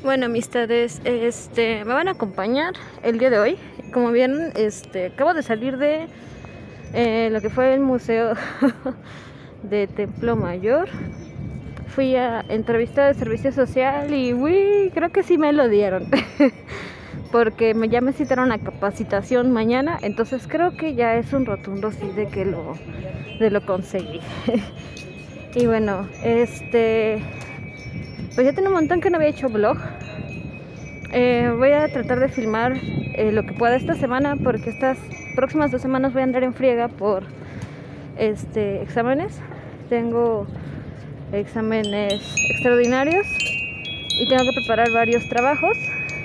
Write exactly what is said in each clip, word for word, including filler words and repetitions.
Bueno, amistades, este, me van a acompañar el día de hoy. Como vieron, este, acabo de salir de eh, lo que fue el museo de Templo Mayor. Fui a entrevista de servicio social y uy, creo que sí me lo dieron. Porque me, ya me citaron a capacitación mañana, entonces creo que ya es un rotundo sí de que lo, de lo conseguí. Y bueno, este, pues ya tengo un montón que no había hecho vlog. Eh, voy a tratar de filmar eh, lo que pueda esta semana, porque estas próximas dos semanas voy a andar en friega por este exámenes. Tengo exámenes extraordinarios y tengo que preparar varios trabajos.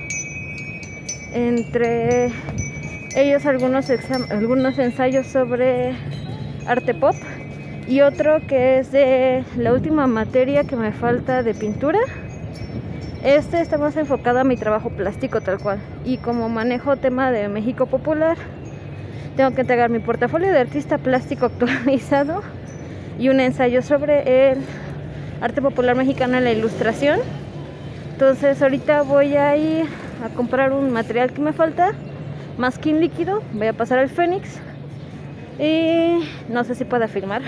Entre ellos algunos, algunos ensayos sobre arte pop y otro que es de la última materia que me falta de pintura. Este está más enfocado a mi trabajo plástico tal cual, y como manejo tema de México popular, tengo que entregar mi portafolio de artista plástico actualizado y un ensayo sobre el arte popular mexicano en la ilustración. Entonces ahorita voy a ir a comprar un material que me falta, masking líquido, voy a pasar al Fénix y no sé si pueda filmar.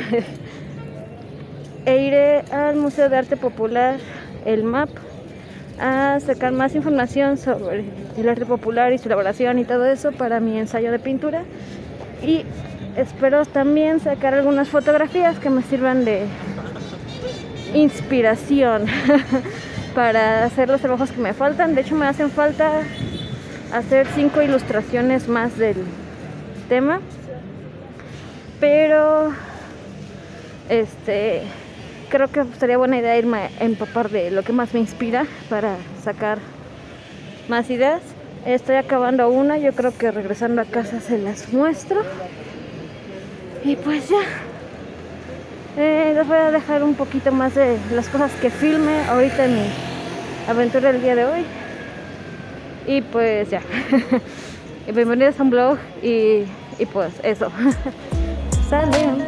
E iré al Museo de Arte Popular, el M A P, a sacar más información sobre el arte popular y su elaboración y todo eso para mi ensayo de pintura. Y espero también sacar algunas fotografías que me sirvan de inspiración para hacer los trabajos que me faltan. De hecho, me hacen falta hacer cinco ilustraciones más del tema, pero este creo que sería buena idea irme a empapar de lo que más me inspira para sacar más ideas. Estoy acabando una, yo creo que regresando a casa se las muestro. Y pues ya, eh, les voy a dejar un poquito más de las cosas que filme ahorita en mi aventura del día de hoy. Y pues ya, bienvenidos a un vlog y, y pues eso. Sale.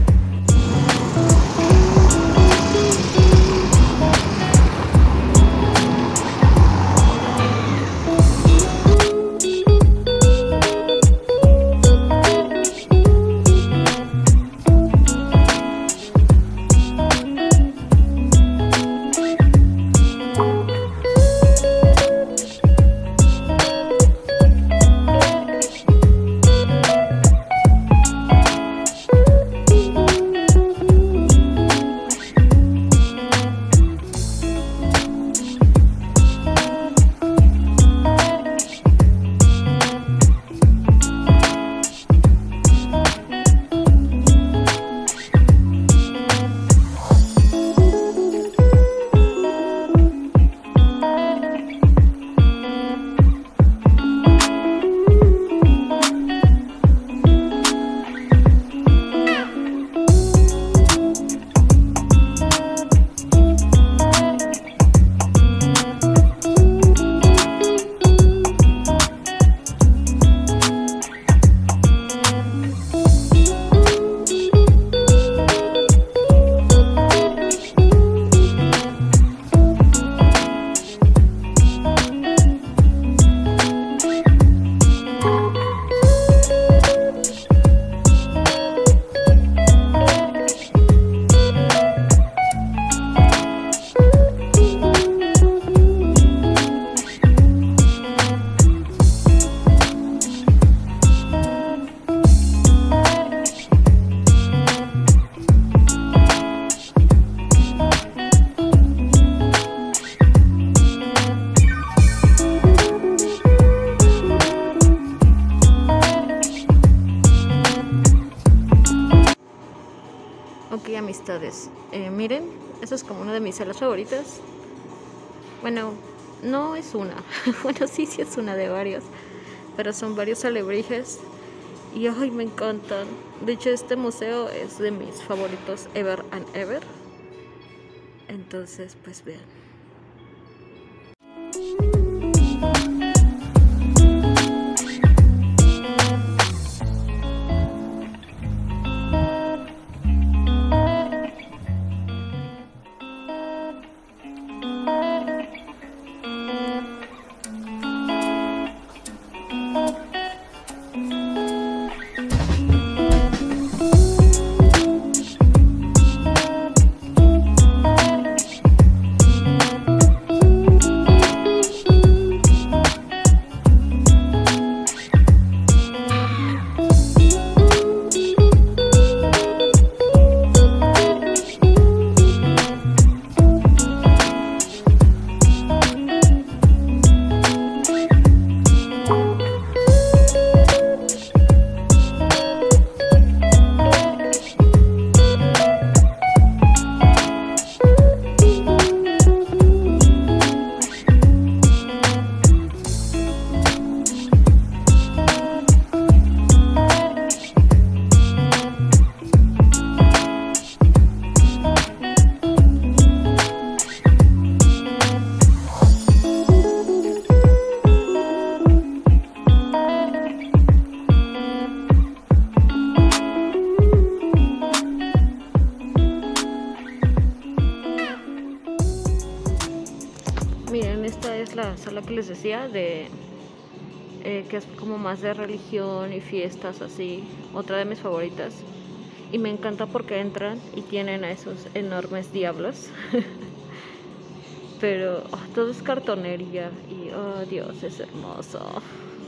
Ok, amistades, eh, miren, eso es como una de mis salas favoritas. Bueno, no es una, bueno sí, sí es una de varios, pero son varios alebrijes y ay, me encantan. De hecho, este museo es de mis favoritos ever and ever. Entonces, pues vean. les decía, de eh, que es como más de religión y fiestas así, otra de mis favoritas. Y me encanta porque entran y tienen a esos enormes diablos. Pero oh, todo es cartonería y oh Dios, es hermoso.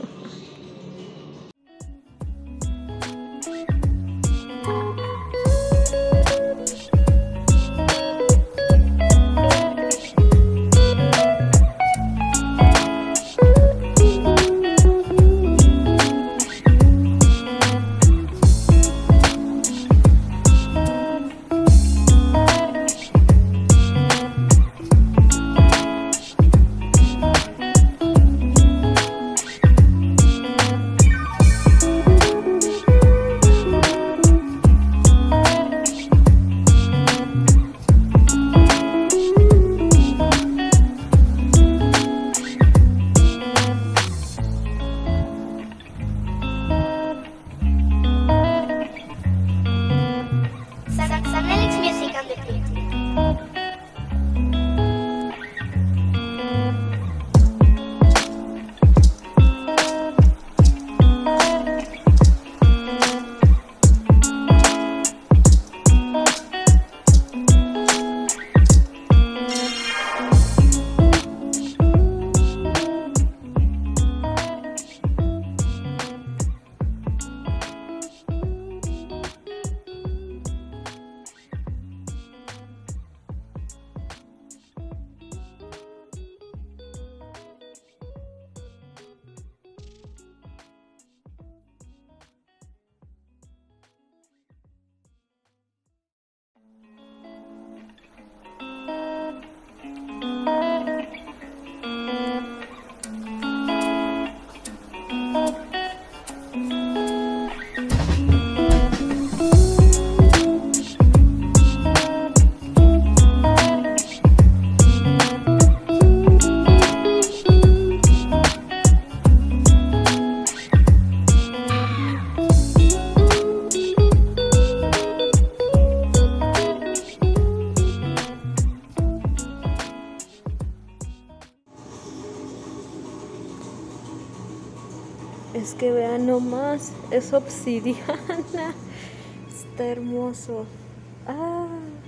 Es que vean nomás, es obsidiana. Está hermoso. Ah.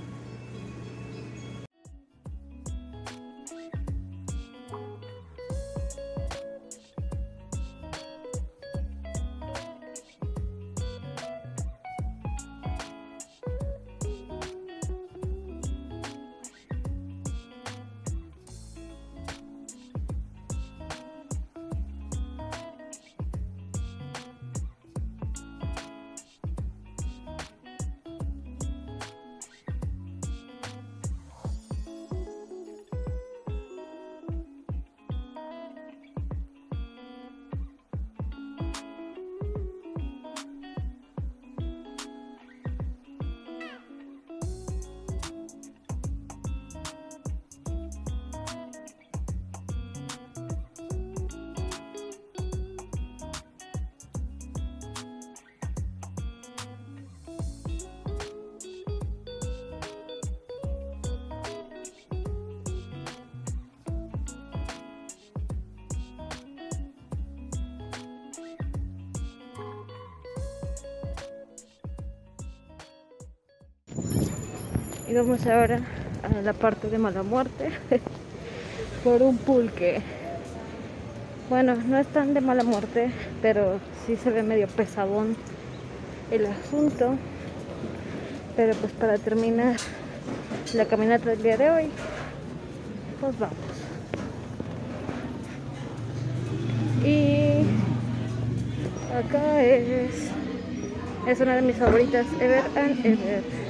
Y vamos ahora a la parte de mala muerte por un pulque. Bueno, no es tan de mala muerte, pero sí se ve medio pesadón el asunto. Pero pues para terminar la caminata del día de hoy, pues vamos. Y acá es, es una de mis favoritas, Ever and Ever.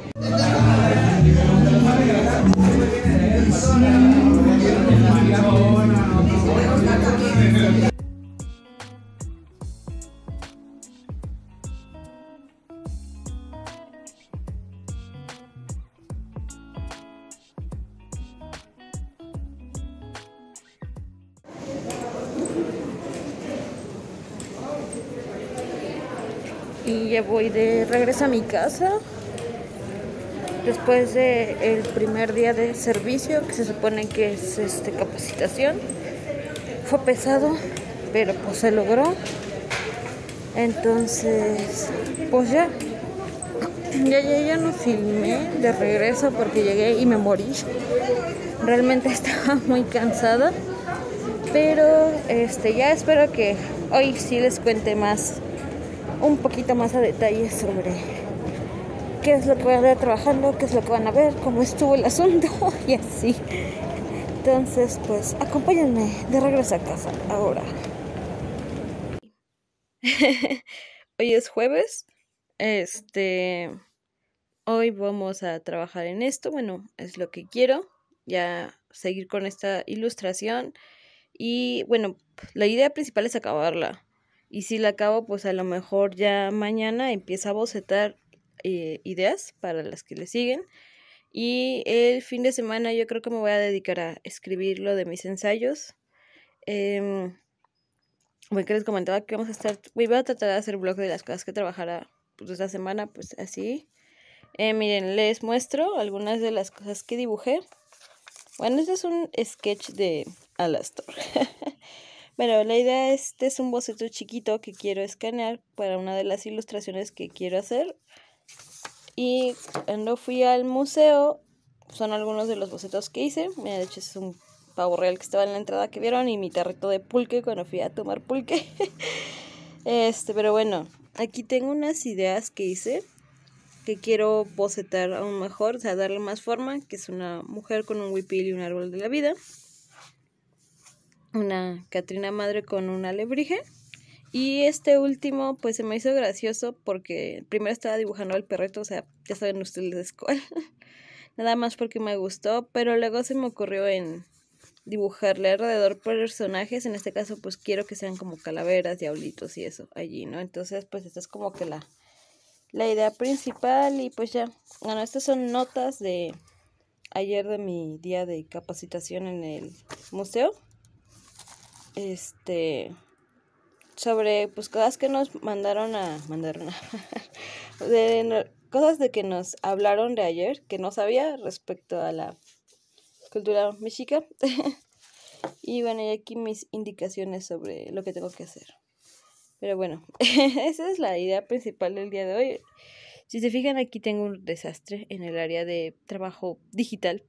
Y ya voy de regreso a mi casa después de el primer día de servicio, que se supone que es este capacitación. Fue pesado, pero pues se logró. Entonces, pues ya. Ya, ya, ya no filmé de regreso porque llegué y me morí. Realmente estaba muy cansada. Pero este ya espero que hoy sí les cuente más, un poquito más a detalle sobre qué es lo que voy a ver trabajando, qué es lo que van a ver, cómo estuvo el asunto y así. Entonces, pues acompáñenme de regreso a casa ahora. Hoy es jueves. Este, hoy vamos a trabajar en esto. Bueno, es lo que quiero. Ya seguir con esta ilustración. Y bueno, la idea principal es acabarla. Y si la acabo, pues a lo mejor ya mañana empieza a bocetar eh, ideas para las que le siguen. Y el fin de semana yo creo que me voy a dedicar a escribir lo de mis ensayos. Eh, bueno, que les comentaba que vamos a estar, voy a tratar de hacer blog de las cosas que trabajara pues, esta semana, pues así. Eh, miren, les muestro algunas de las cosas que dibujé. Bueno, este es un sketch de Alastor. Bueno, la idea es, este es un boceto chiquito que quiero escanear para una de las ilustraciones que quiero hacer. Y cuando fui al museo, son algunos de los bocetos que hice. Mira, de hecho es un pavo real que estaba en la entrada que vieron y mi tarrito de pulque cuando fui a tomar pulque. Este, pero bueno, aquí tengo unas ideas que hice que quiero bocetar aún mejor, o sea, darle más forma, que es una mujer con un huipil y un árbol de la vida, una Catrina madre con un alebrije, y este último pues se me hizo gracioso porque primero estaba dibujando al perrito, o sea, ya saben ustedes cuál, nada más porque me gustó, pero luego se me ocurrió en dibujarle alrededor personajes, en este caso pues quiero que sean como calaveras, diablitos y eso allí, ¿no? Entonces pues esta es como que la la idea principal y pues ya, bueno, estas son notas de ayer de mi día de capacitación en el museo, este, sobre pues cosas que nos mandaron a, mandaron a, de, no, cosas de que nos hablaron de ayer, que no sabía respecto a la cultura mexica, y bueno, y aquí mis indicaciones sobre lo que tengo que hacer. Pero bueno, esa es la idea principal del día de hoy. Si se fijan, aquí tengo un desastre en el área de trabajo digital.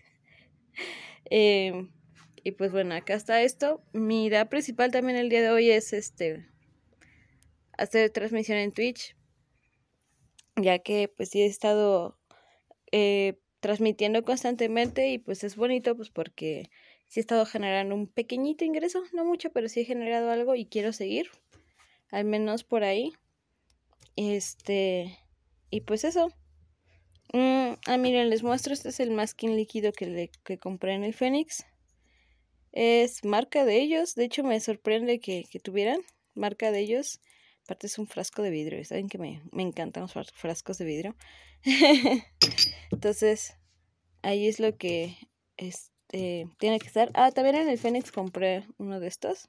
eh, y pues bueno, acá está esto. Mi idea principal también el día de hoy es este hacer transmisión en Twitch. Ya que pues sí he estado eh, transmitiendo constantemente y pues es bonito pues porque sí he estado generando un pequeñito ingreso. No mucho, pero sí he generado algo y quiero seguir. Al menos por ahí. Este... Y pues eso. Mm, ah, miren, les muestro. Este es el masking líquido que, le, que compré en el Fénix. Es marca de ellos. De hecho, me sorprende que, que tuvieran marca de ellos. Aparte es un frasco de vidrio. Saben que me, me encantan los frascos de vidrio. Entonces, ahí es lo que este, tiene que estar. Ah, también en el Fénix compré uno de estos.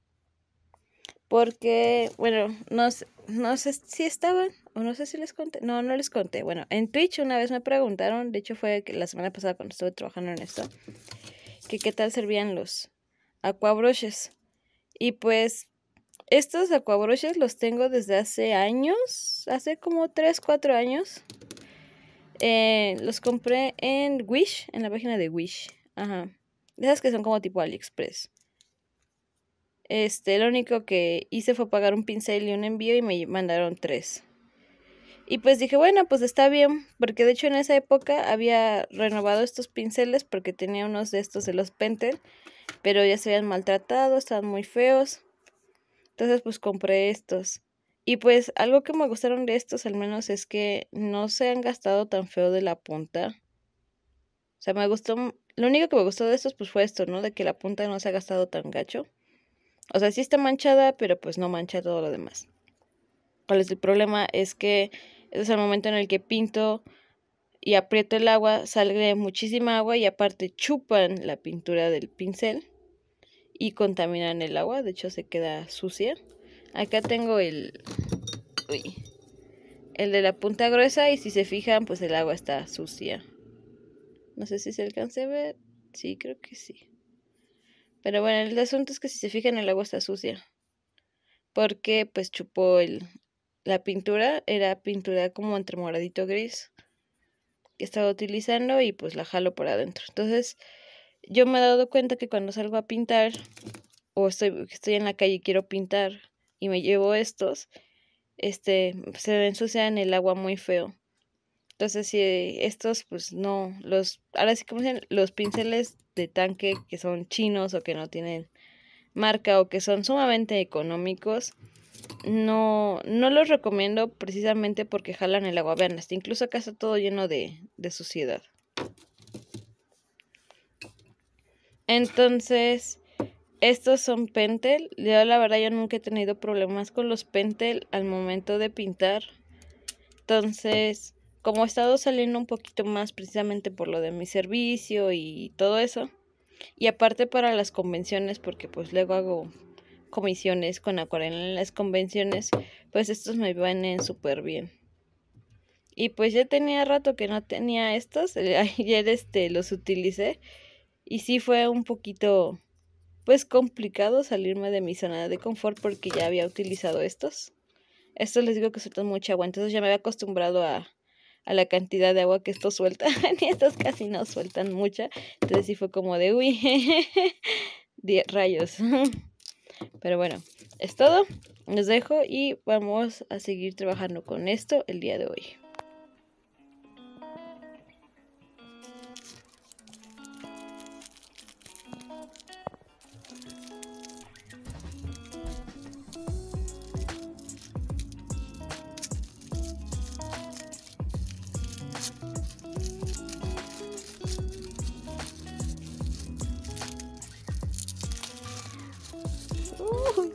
Porque, bueno, no sé, no sé si estaban, o no sé si les conté. No, no les conté. Bueno, en Twitch una vez me preguntaron, de hecho fue la semana pasada cuando estuve trabajando en esto, que qué tal servían los aquabrushes. Y pues, estos aquabrushes los tengo desde hace años, hace como tres, cuatro años. Eh, los compré en Wish, en la página de Wish. Ajá. Esas que son como tipo AliExpress. Este, lo único que hice fue pagar un pincel y un envío y me mandaron tres. Y pues dije, bueno, pues está bien, porque de hecho en esa época había renovado estos pinceles porque tenía unos de estos de los Pentel, pero ya se habían maltratado, estaban muy feos. Entonces pues compré estos. Y pues algo que me gustaron de estos al menos es que no se han gastado tan feo de la punta. O sea, me gustó, lo único que me gustó de estos pues fue esto, ¿no? De que la punta no se ha gastado tan gacho. O sea, sí está manchada, pero pues no mancha todo lo demás. ¿Cuál es el problema? Es que ese es el momento en el que pinto y aprieto el agua, sale muchísima agua y aparte chupan la pintura del pincel y contaminan el agua. De hecho, se queda sucia. Acá tengo el... Uy, el de la punta gruesa y si se fijan, pues el agua está sucia. No sé si se alcance a ver. Sí, creo que sí. Pero bueno, el asunto es que si se fijan el agua está sucia. Porque pues chupó el, la pintura, era pintura como entre moradito gris que estaba utilizando y pues la jalo por adentro. Entonces yo me he dado cuenta que cuando salgo a pintar o estoy, estoy en la calle y quiero pintar y me llevo estos, este, se me ensucian el agua muy feo. Entonces si estos pues no, los, ahora sí como dicen, los pinceles de tanque que son chinos o que no tienen marca o que son sumamente económicos, no, no los recomiendo precisamente porque jalan el agua. Vean, hasta incluso acá está todo lleno de, de suciedad. Entonces, estos son Pentel. Yo la verdad yo nunca he tenido problemas con los Pentel al momento de pintar. Entonces, como he estado saliendo un poquito más precisamente por lo de mi servicio y todo eso, y aparte para las convenciones, porque pues luego hago comisiones con acuarela en las convenciones, pues estos me vienen súper bien. Y pues ya tenía rato que no tenía estos, ayer este los utilicé y sí fue un poquito pues complicado salirme de mi zona de confort porque ya había utilizado estos. Estos les digo que sueltan mucha agua, entonces ya me había acostumbrado a, a la cantidad de agua que estos sueltan y estos casi no sueltan mucha, entonces sí fue como de uy, rayos. Pero bueno, es todo, los dejo y vamos a seguir trabajando con esto el día de hoy. Uy.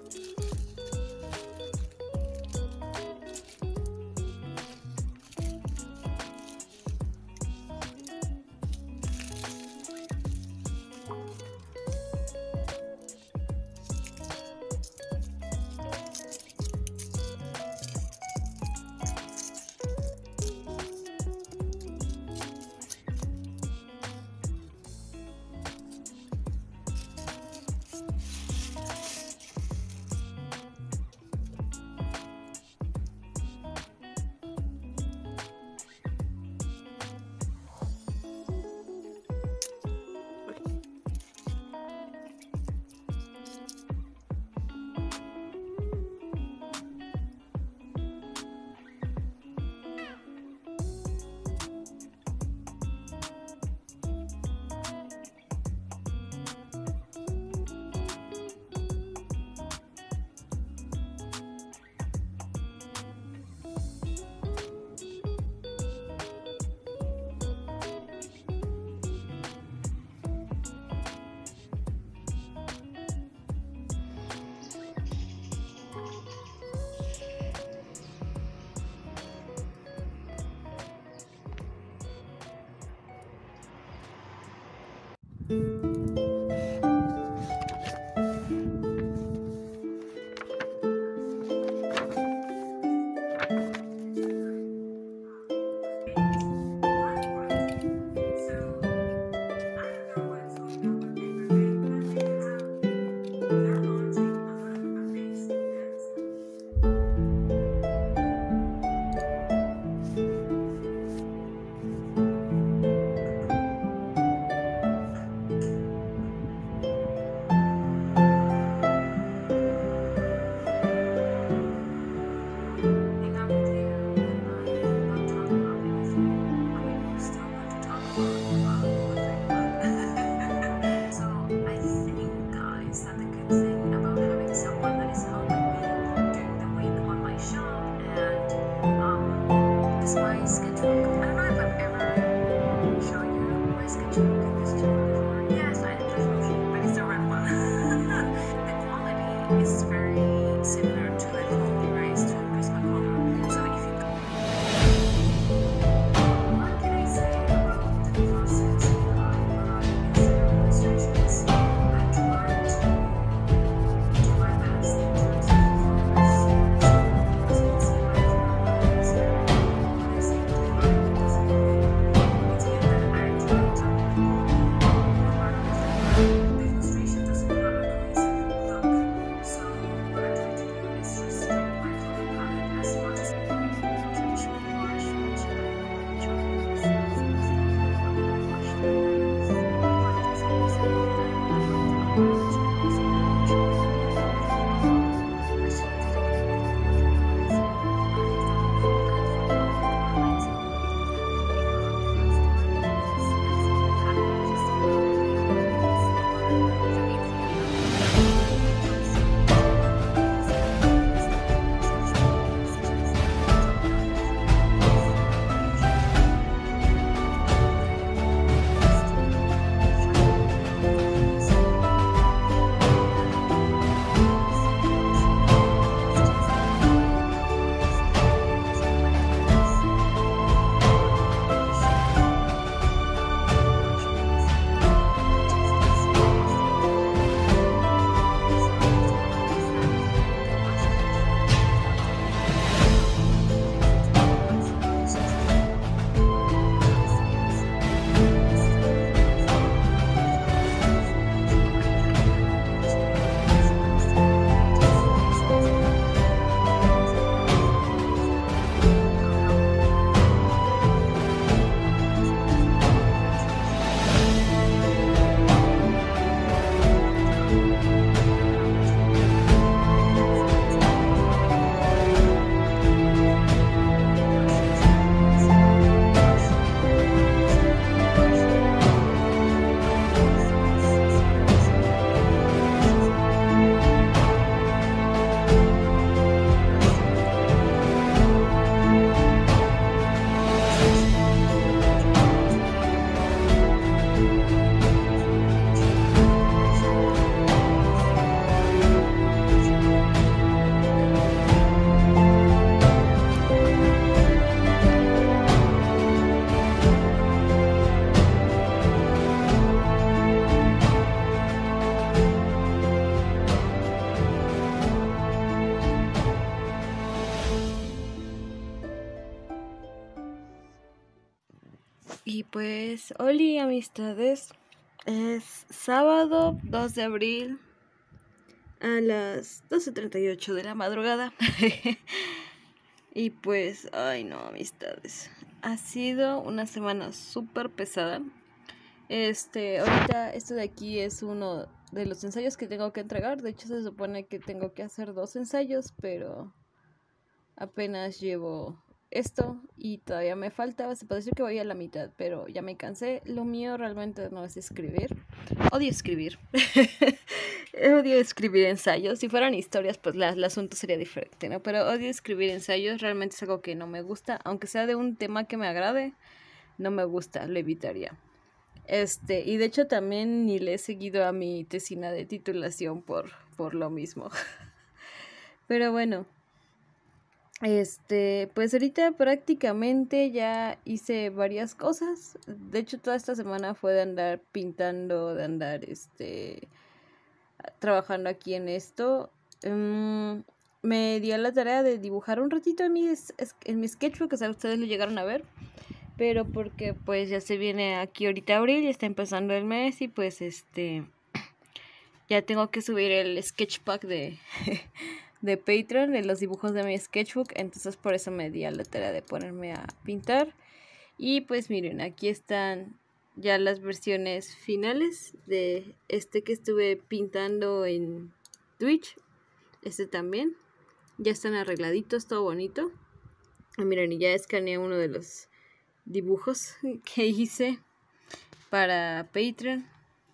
Y pues, hola amistades, es sábado dos de abril a las doce treinta y ocho de la madrugada. Y pues, ay no amistades, ha sido una semana súper pesada. Este, ahorita esto de aquí es uno de los ensayos que tengo que entregar. De hecho se supone que tengo que hacer dos ensayos, pero apenas llevo esto y todavía me falta. Se puede decir que voy a la mitad, pero ya me cansé. Lo mío realmente no es escribir. Odio escribir. Odio escribir ensayos. Si fueran historias, pues la, el asunto sería diferente, ¿no? Pero odio escribir ensayos. Realmente es algo que no me gusta. Aunque sea de un tema que me agrade, no me gusta, lo evitaría. Este, y de hecho también ni le he seguido a mi tesina de titulación por, por lo mismo. Pero bueno. Este, pues ahorita prácticamente ya hice varias cosas. De hecho, toda esta semana fue de andar pintando, de andar, este, trabajando aquí en esto. Um, me dio la tarea de dibujar un ratito en mi, en mi sketchbook, o sea, ustedes lo llegaron a ver. Pero porque pues ya se viene aquí ahorita abril, ya está empezando el mes y pues este, ya tengo que subir el sketchpack de... de Patreon, de los dibujos de mi sketchbook. Entonces por eso me di a la tarea de ponerme a pintar. Y pues miren, aquí están ya las versiones finales de este que estuve pintando en Twitch. Este también. Ya están arregladitos, todo bonito. Y miren, y ya escaneé uno de los dibujos que hice para Patreon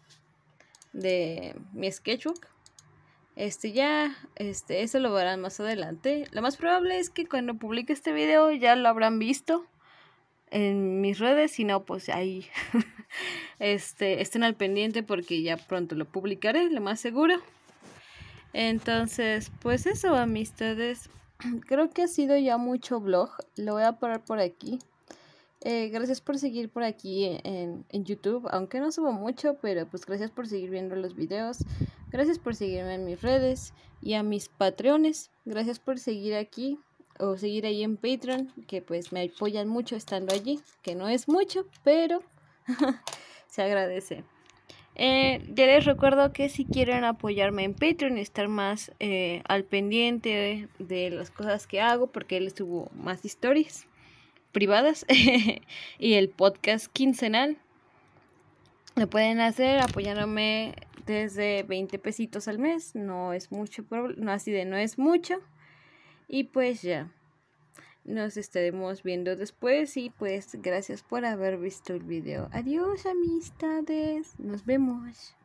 de mi sketchbook. Este ya, este, eso lo verán más adelante. Lo más probable es que cuando publique este video ya lo habrán visto en mis redes. Si no, pues ahí este, estén al pendiente porque ya pronto lo publicaré, lo más seguro. Entonces, pues eso, amistades. Creo que ha sido ya mucho vlog. Lo voy a parar por aquí. Eh, gracias por seguir por aquí en, en YouTube, aunque no subo mucho, pero pues gracias por seguir viendo los videos, gracias por seguirme en mis redes y a mis patreones, gracias por seguir aquí o seguir ahí en Patreon, que pues me apoyan mucho estando allí, que no es mucho, pero se agradece. Eh, ya les recuerdo que si quieren apoyarme en Patreon y estar más eh, al pendiente de, de las cosas que hago, porque les subo más historias privadas y el podcast quincenal, lo pueden hacer apoyándome desde veinte pesitos al mes. No es mucho, no así de no es mucho. Y pues ya nos estaremos viendo después. Y pues gracias por haber visto el video. Adiós amistades, nos vemos.